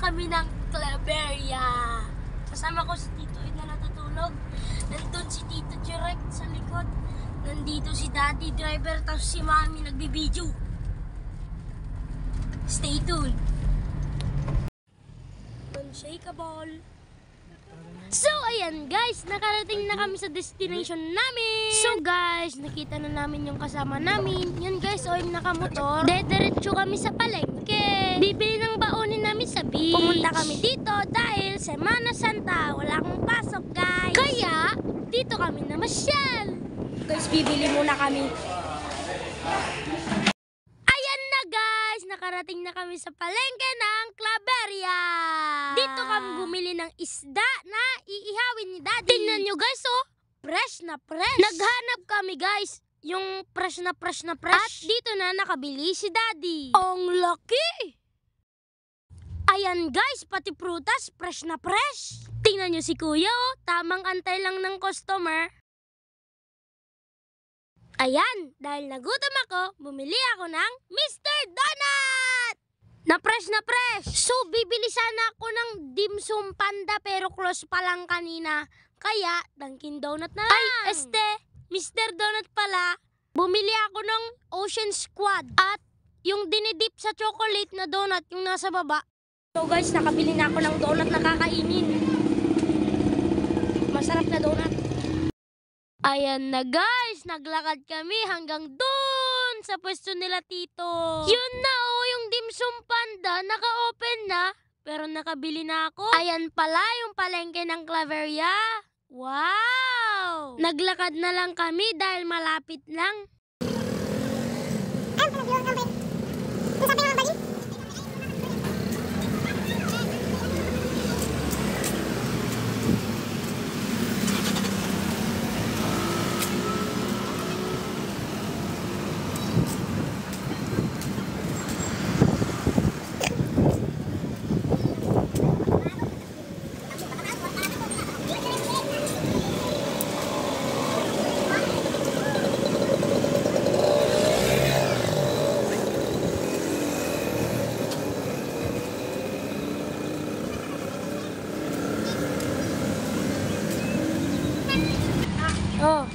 kami ng Claveria. Kasama ko si Tito Ed na natutulog. Nandun si Tito Jurek sa likod. Nandito si Daddy driver, tapos si Mami nagbibideo. Stay tuned. Unshakable. So, ayan guys, nakarating na kami sa destination namin. So guys, nakita na namin yung kasama namin. Yun guys, o yung nakamotor. Dediretso kami sa palengke. Bibili ng baonin namin sa beach. Pumunta kami dito dahil Semana Santa. Wala akong pasok guys. Kaya, dito kami namasyal. Guys, bibili muna kami. Ayan na guys, nakarating na kami sa palengke ng Claveria. Dito kami bumili ng isda na iihawin ni Daddy. Tingnan nyo guys, oh, fresh na fresh. Naghanap kami guys, yung fresh na fresh na fresh. At dito na nakabili si Daddy. Ang laki! Ayan guys, pati prutas, fresh na fresh. Tingnan nyo si Kuya, oh, tamang antay lang ng customer. Ayan, dahil nagutom ako, bumili ako ng Mr. Donut! Na fresh na fresh! So, bibili sana ako ng Dimsum Panda pero close pa lang kanina. Kaya, Dunkin Donut na lang. Ay, Mr. Donut pala. Bumili ako ng Ocean Squad at yung dinidip sa chocolate na donut yung nasa baba. So guys, nakabili na ako ng donut na kakainin. Masarap na donut. Ayan na guys, naglakad kami hanggang doon sa pwesto nila Tito. Yun na oh, yung Dimsum Panda, naka-open na. Pero nakabili na ako. Ayan pala yung palengke ng Claveria. Wow! Naglakad na lang kami dahil malapit lang. Oh.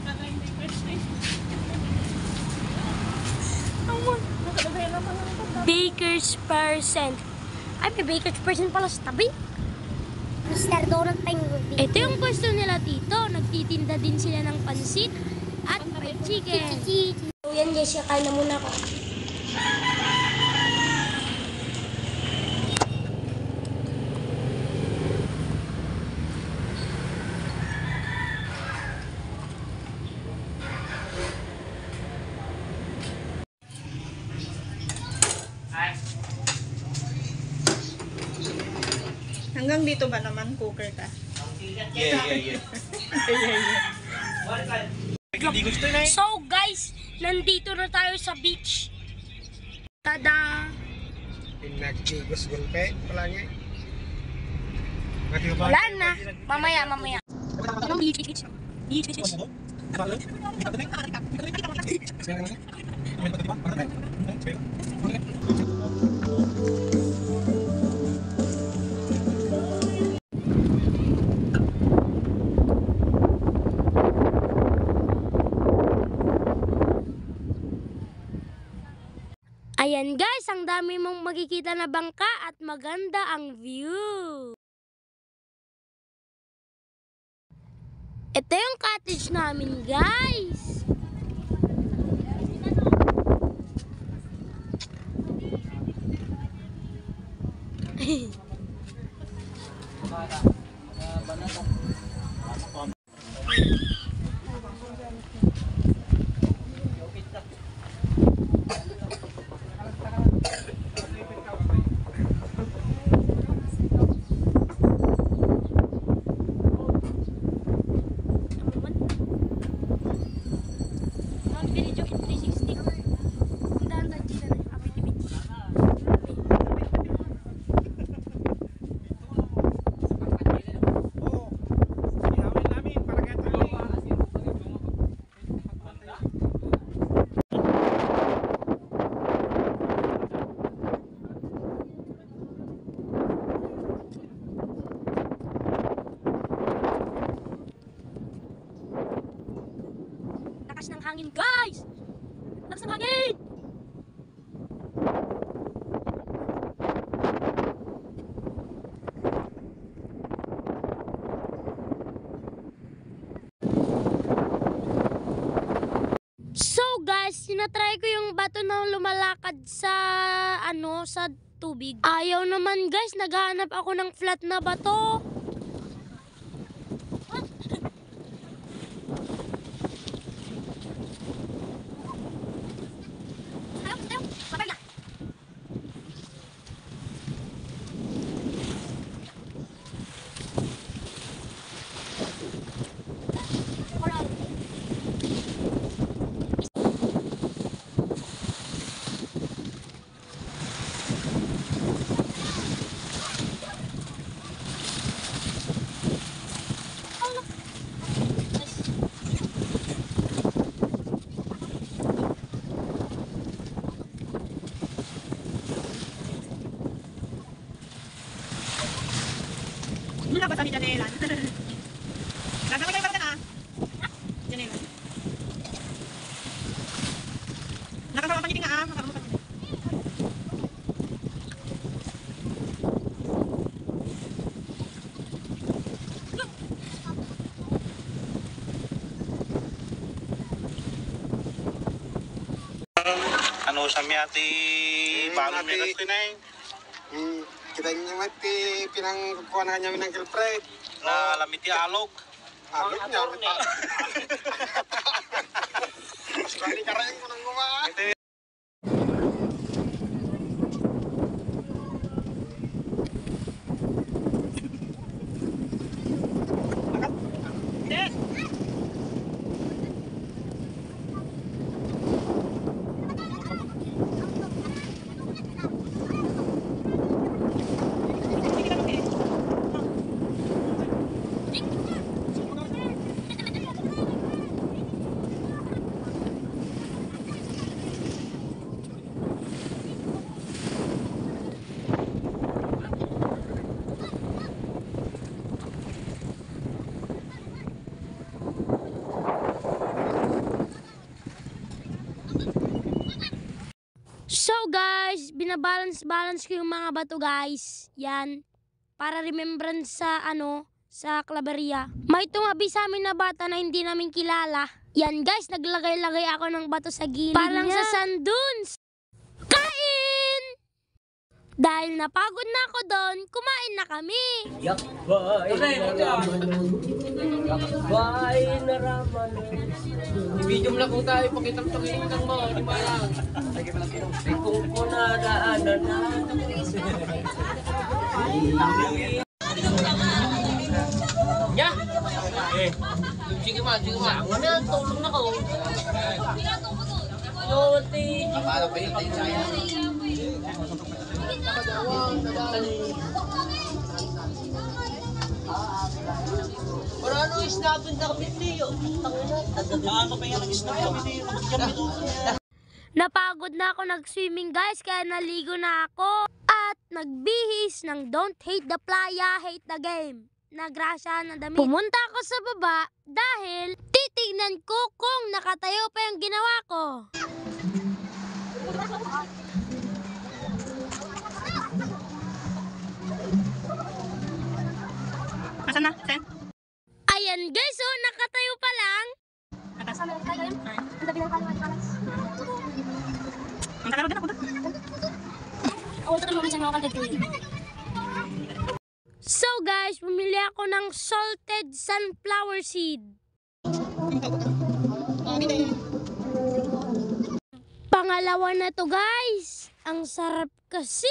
Baker's Percent. Ay, may Baker's Percent pala sa tabi. Mr. Donut Penguin. Ito yung pwesto nila Tito. Nagtitinda din sila ng pansit at may chicken. So yan guys, kain na muna ako. Hanggang dito ba naman cooker ka? Yeah. So guys, nandito na tayo sa beach. Tada! Pinagchigos gulpe palagi. Wala na. Mamaya. Beach. Ayan guys, ang dami mong makikita na bangka at maganda ang view. Ito yung cottage namin guys. hangin, guys! Lakas ng hangin! So guys, sinatry ko yung bato na lumalakad sa sa tubig. Ayaw naman guys, naghahanap ako ng flat na bato. Mula ba sa ni Janelan? Gagawin kayo ba na? Janelan. Nakakaroon pa niyo nga nakakaroon pa niyo. Ano sa miyati balon Mati. mi kasi na Kita niya mati pinangkukuha na kanya ng girlfriend. na lamit ti alog. Alog niya. Sekali karain ko nang gumaan. Hindi. So guys, binabalance ko yung mga bato guys. Yan. Para remembrance sa sa Claveria. May tumabi sa amin na bata na hindi namin kilala. Yan guys, naglagay-lagay ako ng bato sa gilid parang sa sand dunes. Kain! Dahil napagod na ako doon, kumain na kami. Video mo lang kung tayo, pakita mo tangin ng mga di marang. Kung punadaanan na. Ya! Sige ma, sige ma. Ano yan, tulong na ko. Yoti! Para pa yung tayo sa'yo. Para ano isnapin na kapit niyo? Ano pa yung nag-snap kami niyo? Napagod na ako nag-swimming guys, kaya naligo na ako. At nagbihis ng don't hate the playa, hate the game. Nagrasya na damit. Pumunta ako sa baba dahil titignan ko kung nakatayo pa yung ginawa ko. Asan na? Sen? Ayan guys, oh, nakatayo pa lang. Atas. Ang kakaro din ako doon. So guys, bumili ako ng salted sunflower seed. Pangalawa na to guys. Ang sarap kasi.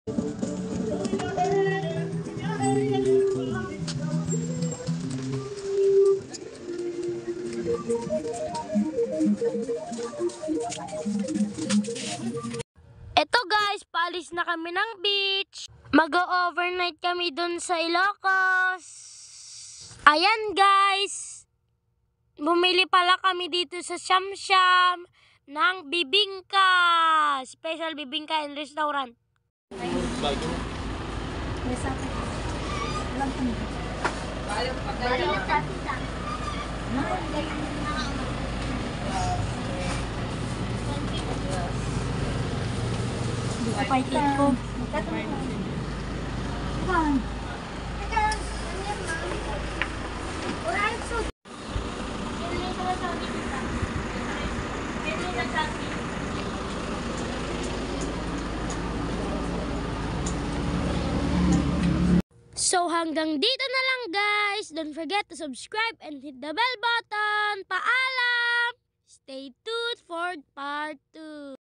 Eto guys, paalis na kami ng beach. Mag-overnight kami dun sa Ilocos. Ayan guys. Bumili pala kami dito sa Shamsham ng bibingka. Special bibingka and restaurant. Hindi ko paitin ko. So hanggang dito na lang guys. Don't forget to subscribe and hit the bell button. Paalam! Stay tuned for part 2.